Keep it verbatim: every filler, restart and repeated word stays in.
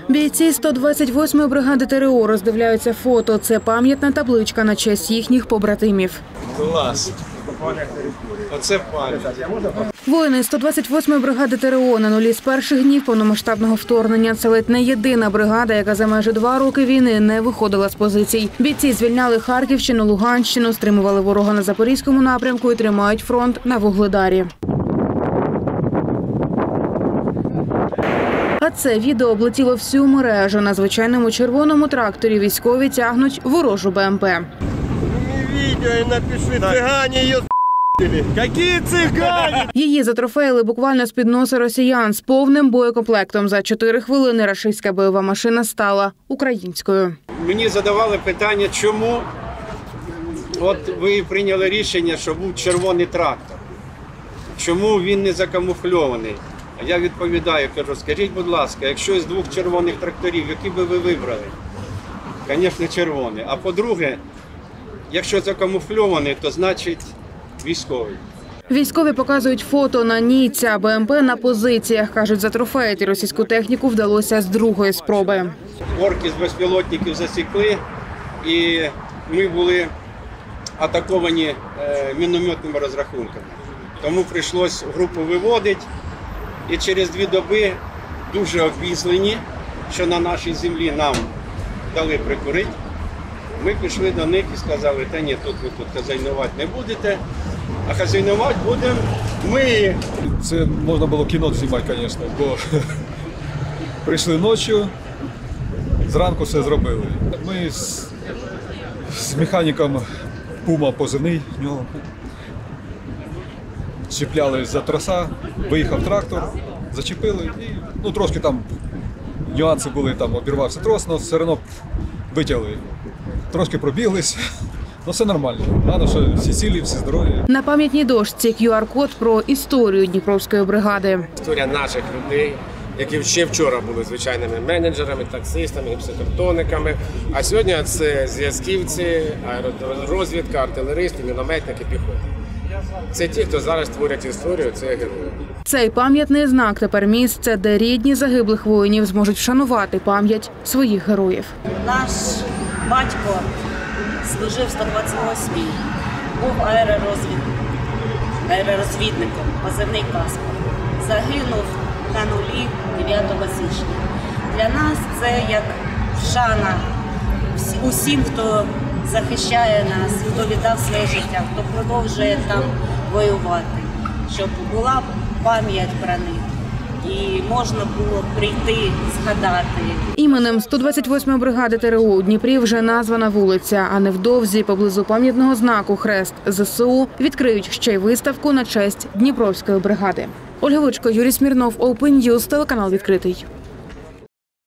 Бійці сто двадцять восьмої бригади ТРО роздивляються фото. Це пам'ятна табличка на честь їхніх побратимів. Клас. Оце пам'ять. Воїни сто двадцять восьмої бригади ТРО на нулі з перших днів повномасштабного вторгнення. Це ледь не єдина бригада, яка за майже два роки війни не виходила з позицій. Бійці звільняли Харківщину, Луганщину, стримували ворога на Запорізькому напрямку і тримають фронт на Вугледарі. А це відео облетіло всю мережу. На звичайному червоному тракторі військові тягнуть ворожу БМП. Відео і напиши, цигані її с***ли. Які цигані? Її затрофеїли буквально з-під носа росіян з повним боєкомплектом. За чотири хвилини рашистська бойова машина стала українською. Мені задавали питання, чому от ви прийняли рішення, що був червоний трактор. Чому він не закамуфльований? А я відповідаю, кажу, скажіть, будь ласка, якщо з двох червоних тракторів, які би ви вибрали? Звісно, червоний. А по-друге, якщо закамуфльований, то значить військовий. Військові показують фото. На ній ця БМП на позиціях. Кажуть, затрофеїти російську техніку вдалося з другої спроби. Орки з безпілотників засікли, і ми були атаковані мінометними розрахунками. Тому прийшлось групу виводити. І через дві доби дуже обізлені, що на нашій землі нам дали прикурити. Ми пішли до них і сказали, та ні, тут ви тут хазяйнувати не будете, а хазяйнувати будемо ми. Це можна було кіно знімати, звісно, бо прийшли ночі, зранку все зробили. Ми з, з механіком Пума позивний, в нього чіпляли за троса, виїхав трактор, зачепили і ну, трошки там нюанси були, там обірвався трос, але все одно витягли. Трошки пробіглись, але все нормально. Головне, що всі цілі, всі здорові. На пам'ятній дошці кю ар-код про історію Дніпровської бригади. Історія наших людей, які ще вчора були звичайними менеджерами, таксистами, гіпсокартониками, а сьогодні це зв'язківці, аеророзвідка, артилеристи, мінометники, піхота. Це ті, хто зараз творять історію, це герої. Цей пам'ятний знак тепер місце, де рідні загиблих воїнів зможуть вшанувати пам'ять своїх героїв. Наш батько служив в сто двадцять восьмій, був аеророзвід... аеророзвідником, позивний Каспер. Загинув на нулі дев'ятого січня. Для нас це як шана усім, хто захищає нас, хто віддав своє життя, хто продовжує там воювати, щоб була пам'ять про них і можна було прийти, згадати. Іменем сто двадцять восьмої бригади ТРО у Дніпрі вже названа вулиця, а невдовзі поблизу пам'ятного знаку «Хрест ЗСУ» відкриють ще й виставку на честь Дніпровської бригади. Ольга Вичко, Юрій Смірнов, Open News, телеканал «Відкритий».